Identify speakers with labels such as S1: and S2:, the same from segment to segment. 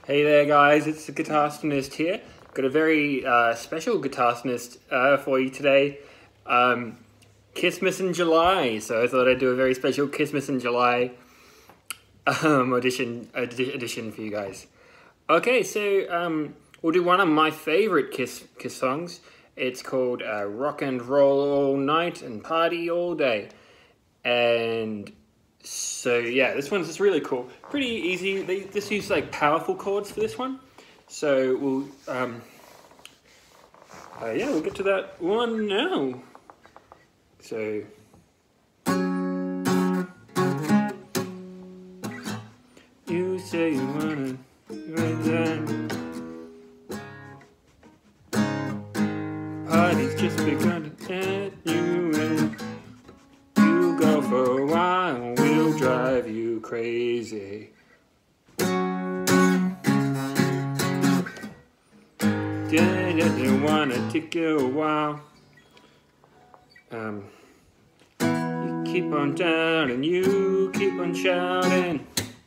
S1: Hey there guys, it's the Guitarsonist here. Got a very special Guitarsonist for you today. Kissmas in July, so I thought I'd do a very special Kissmas in July edition for you guys. Okay, so we'll do one of my favorite Kiss songs. It's called Rock and Roll All Night and Party All Day. And so yeah, this one's just really cool. Pretty easy. They just use like powerful chords for this one. So we'll we'll get to that one now. So you say you wanna party's just begun to let you in. You go for a while, we'll drive you crazy. Didn't wanna take you a while. You keep on down and you keep on shouting.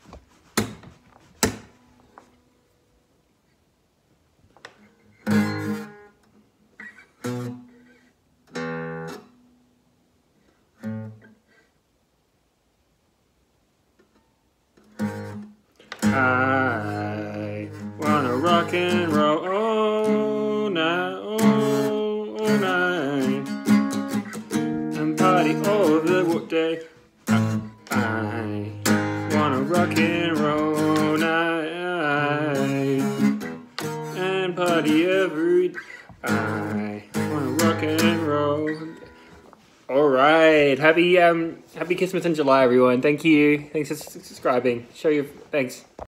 S1: I wanna rock and roll all night, all night, and party all the day. I wanna rock and roll all night, and party every day. I wanna rock and roll. All right, happy Kissmas in July, everyone. Thank you. Thanks for subscribing. Show your thanks.